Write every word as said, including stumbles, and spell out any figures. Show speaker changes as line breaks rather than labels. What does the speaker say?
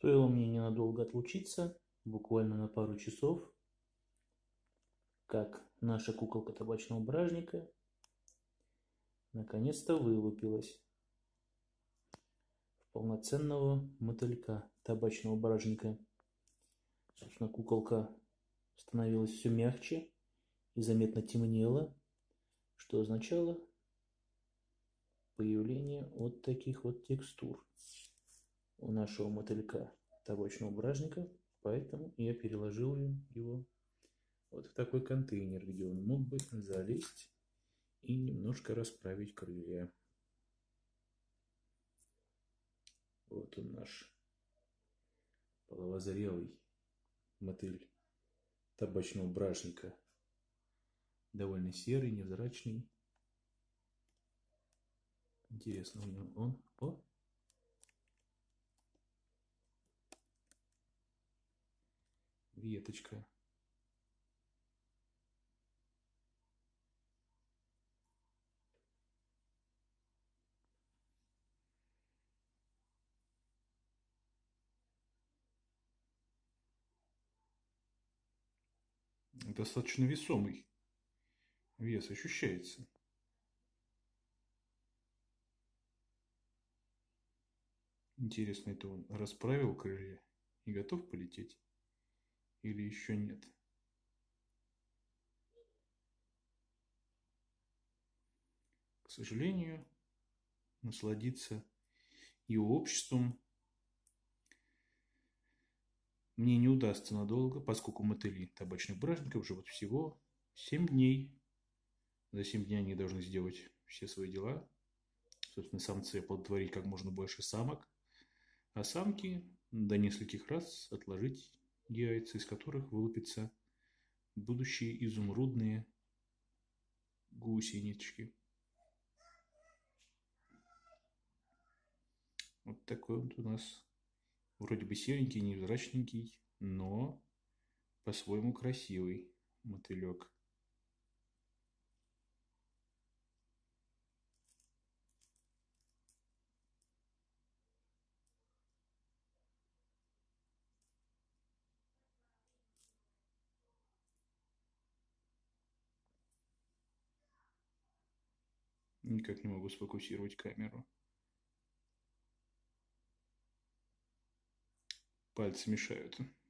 Стоило мне ненадолго отлучиться, буквально на пару часов, как наша куколка табачного бражника наконец-то вылупилась в полноценного мотылька табачного бражника. Собственно, куколка становилась все мягче и заметно темнела, что означало появление вот таких вот текстур у нашего мотылька табачного бражника, поэтому я переложил его вот в такой контейнер, где он мог бы залезть и немножко расправить крылья. Вот он наш половозрелый мотыль табачного бражника. Довольно серый, невзрачный. Интересно, у него он... О! Веточка. Достаточно весомый. Вес ощущается. Интересно, это он расправил крылья и готов полететь? Или еще нет? К сожалению, насладиться его обществом мне не удастся надолго, поскольку мотыли табачных бражников живут всего семь дней. За семь дней они должны сделать все свои дела. Собственно, самцы оплодотворить как можно больше самок, а самки до нескольких раз отложить яйца, из которых вылупятся будущие изумрудные гусенички. Вот такой вот у нас вроде бы серенький, невзрачненький, но по-своему красивый мотылек. Никак не могу сфокусировать камеру. Пальцы мешают.